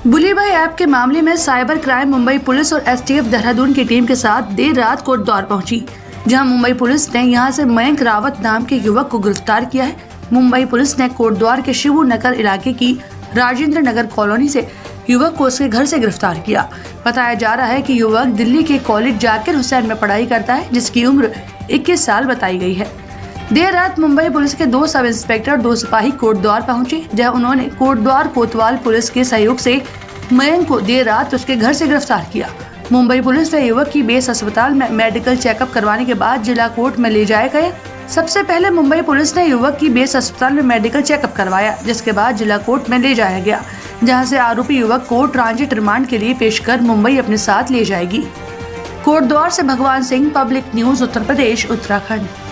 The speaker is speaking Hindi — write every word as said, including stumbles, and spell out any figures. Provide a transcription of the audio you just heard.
बुली भाई ऐप के मामले में साइबर क्राइम मुंबई पुलिस और एसटीएफ देहरादून की टीम के साथ देर रात कोटद्वार पहुंची, जहां मुंबई पुलिस ने यहां से मयंक रावत नाम के युवक को गिरफ्तार किया है। मुंबई पुलिस ने कोटद्वार के शिवू नगर इलाके की राजेंद्र नगर कॉलोनी से युवक को उसके घर से गिरफ्तार किया। बताया जा रहा है कि युवक दिल्ली के कॉलेज जाकिर हुसैन में पढ़ाई करता है, जिसकी उम्र इक्कीस साल बताई गई है। देर रात मुंबई पुलिस के दो सब इंस्पेक्टर दो सिपाही कोटद्वार पहुंचे, जहां उन्होंने कोटद्वार कोतवाल पुलिस के सहयोग से मयंक को देर रात उसके घर से गिरफ्तार किया। मुंबई पुलिस ने युवक की बेस अस्पताल में मेडिकल चेकअप करवाने के बाद जिला कोर्ट में ले जाए गए। सबसे पहले मुंबई पुलिस ने युवक की बेस अस्पताल में मेडिकल चेकअप करवाया, जिसके बाद जिला कोर्ट में ले जाया गया, जहां से आरोपी युवक को ट्रांजिट रिमांड के लिए पेश कर मुंबई अपने साथ ले जाएगी। कोटद्वार से भगवान सिंह, पब्लिक न्यूज, उत्तर प्रदेश, उत्तराखंड।